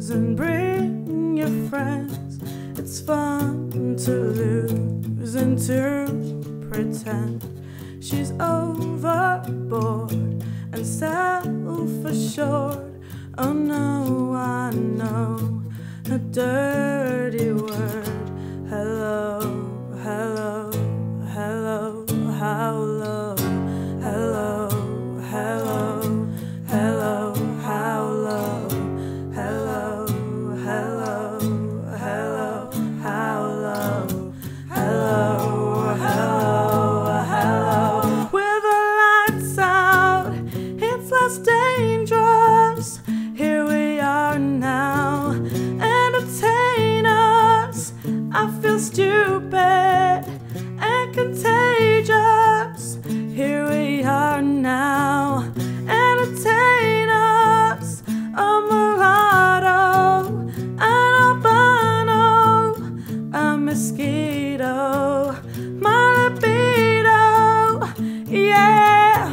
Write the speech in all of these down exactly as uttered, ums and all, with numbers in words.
lose and bring your friends. It's fun to lose and to pretend. She's overboard and self-assured. Oh no, I know a dirty word. Hello, hello, hello, how low. Hello, hello, hello, how low. Hello, hello, hello, how low. Hello, hello, hello. With the lights out, it's less dangerous. Here we are now, entertain us. I feel stupid and contagious. Here we are now, entertain us. A mulatto, an albino, a mosquito, my libido. Yeah,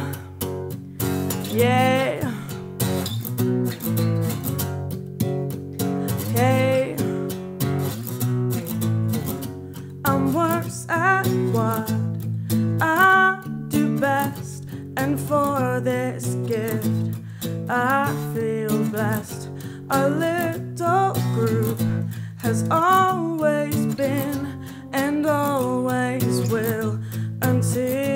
yeah. Hey, I'm worse at what I do best, and for this gift I feel blessed. Our little group has always been and always will until